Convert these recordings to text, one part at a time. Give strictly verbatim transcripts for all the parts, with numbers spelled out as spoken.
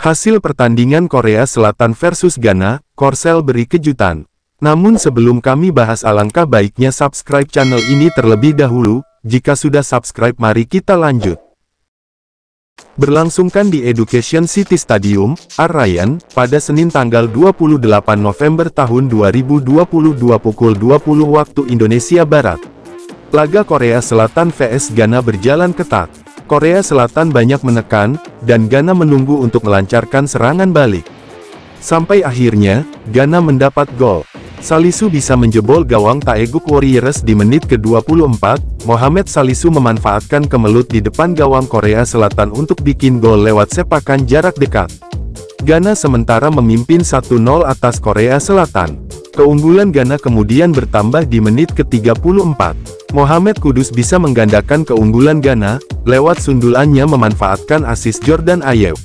Hasil pertandingan Korea Selatan versus Ghana, Korsel beri kejutan. Namun sebelum kami bahas, alangkah baiknya subscribe channel ini terlebih dahulu. Jika sudah subscribe, mari kita lanjut. Berlangsungkan di Education City Stadium, Al Rayyan, pada Senin tanggal dua puluh delapan November tahun dua ribu dua puluh dua pukul dua puluh waktu Indonesia Barat. Laga Korea Selatan versus Ghana berjalan ketat. Korea Selatan banyak menekan, dan Ghana menunggu untuk melancarkan serangan balik. Sampai akhirnya, Ghana mendapat gol. Salisu bisa menjebol gawang Taeguk Warriors di menit ke dua puluh empat, Mohamed Salisu memanfaatkan kemelut di depan gawang Korea Selatan untuk bikin gol lewat sepakan jarak dekat. Ghana sementara memimpin satu nol atas Korea Selatan. Keunggulan Ghana kemudian bertambah di menit ke tiga puluh empat. Mohamed Kudus bisa menggandakan keunggulan Ghana, lewat sundulannya memanfaatkan asis Jordan Ayew.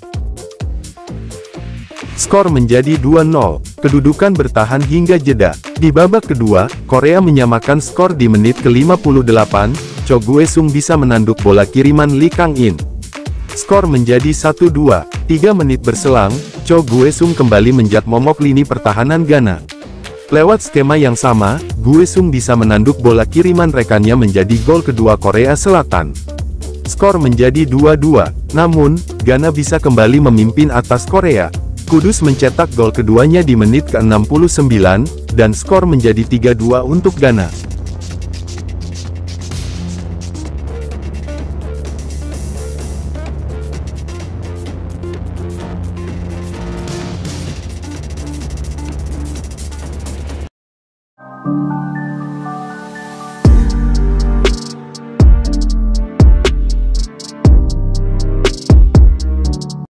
Skor menjadi dua nol, kedudukan bertahan hingga jeda. Di babak kedua, Korea menyamakan skor di menit ke lima puluh delapan, Cho Gue-sung bisa menanduk bola kiriman Lee Kang-in. Skor menjadi satu dua, tiga menit berselang, Cho Gue-sung kembali menjat momok lini pertahanan Ghana. Lewat skema yang sama, Gue-sung bisa menanduk bola kiriman rekannya menjadi gol kedua Korea Selatan. Skor menjadi dua dua, namun, Ghana bisa kembali memimpin atas Korea. Kudus mencetak gol keduanya di menit ke enam puluh sembilan, dan skor menjadi tiga dua untuk Ghana.